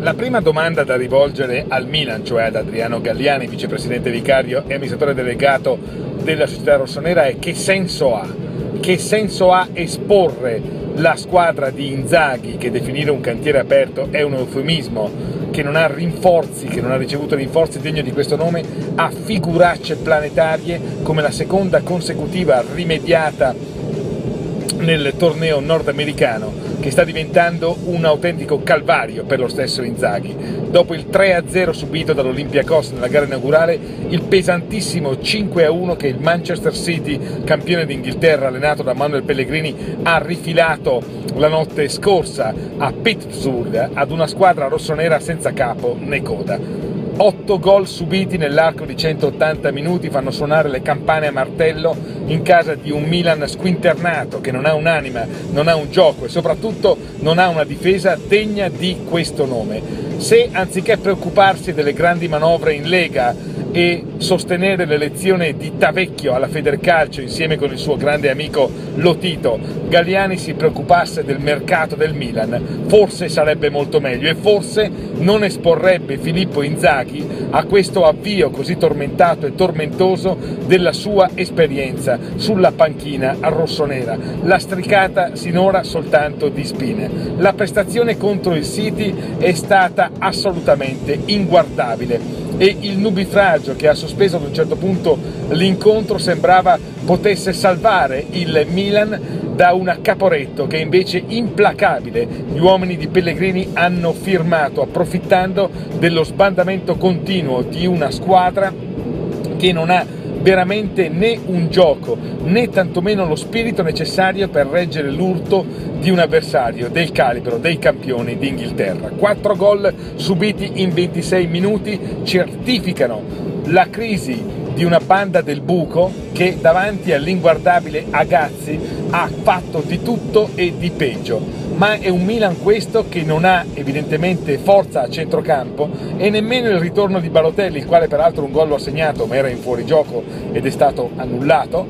La prima domanda da rivolgere al Milan, cioè ad Adriano Galliani, vicepresidente vicario e amministratore delegato della società rossonera, è: che senso ha? Che senso ha esporre la squadra di Inzaghi, che definire un cantiere aperto è un eufemismo, che non ha rinforzi, che non ha ricevuto rinforzi degni di questo nome, a figuracce planetarie come la seconda consecutiva rimediata nel torneo nordamericano, che sta diventando un autentico calvario per lo stesso Inzaghi. Dopo il 3-0 subito dall'Olympiacos nella gara inaugurale, il pesantissimo 5-1 che il Manchester City, campione d'Inghilterra allenato da Manuel Pellegrini, ha rifilato la notte scorsa a Pittsburgh ad una squadra rossonera senza capo né coda. 8 gol subiti nell'arco di 180 minuti fanno suonare le campane a martello in casa di un Milan squinternato, che non ha un'anima, non ha un gioco e soprattutto non ha una difesa degna di questo nome. Se anziché preoccuparsi delle grandi manovre in Lega e sostenere l'elezione di Tavecchio alla Federcalcio insieme con il suo grande amico Lotito, Galliani si preoccupasse del mercato del Milan, forse sarebbe molto meglio e forse non esporrebbe Filippo Inzaghi a questo avvio così tormentato e tormentoso della sua esperienza sulla panchina rossonera, lastricata sinora soltanto di spine. La prestazione contro il City è stata assolutamente inguardabile e il nubifragio che ha sospeso ad un certo punto l'incontro sembrava potesse salvare il Milan da un Caporetto che invece implacabile gli uomini di Pellegrini hanno firmato, approfittando dello sbandamento continuo di una squadra che non ha veramente né un gioco né tantomeno lo spirito necessario per reggere l'urto di un avversario del calibro dei campioni d'Inghilterra. 4 gol subiti in 26 minuti certificano la crisi di una banda del buco che davanti all'inguardabile Agazzi ha fatto di tutto e di peggio, ma è un Milan questo che non ha evidentemente forza a centrocampo e nemmeno il ritorno di Balotelli, il quale peraltro un gol lo ha segnato ma era in fuorigioco ed è stato annullato,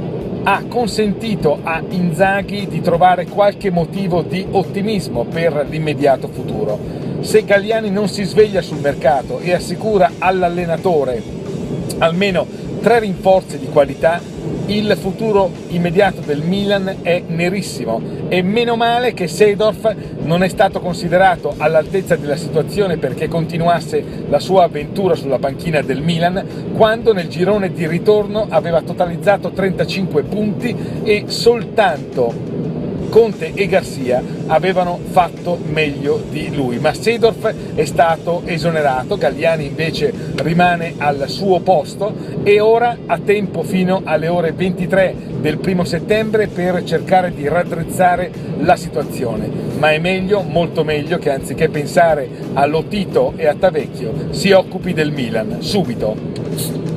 ha consentito a Inzaghi di trovare qualche motivo di ottimismo per l'immediato futuro. Se Galliani non si sveglia sul mercato e assicura all'allenatore almeno 3 rinforzi di qualità, il futuro immediato del Milan è nerissimo e meno male che Seedorf non è stato considerato all'altezza della situazione perché continuasse la sua avventura sulla panchina del Milan, quando nel girone di ritorno aveva totalizzato 35 punti e soltanto Conte e Garcia avevano fatto meglio di lui, ma Seedorf è stato esonerato, Galliani invece rimane al suo posto e ora ha tempo fino alle ore 23 del 1° settembre per cercare di raddrizzare la situazione, ma è meglio, molto meglio, che anziché pensare a Lotito e a Tavecchio si occupi del Milan subito.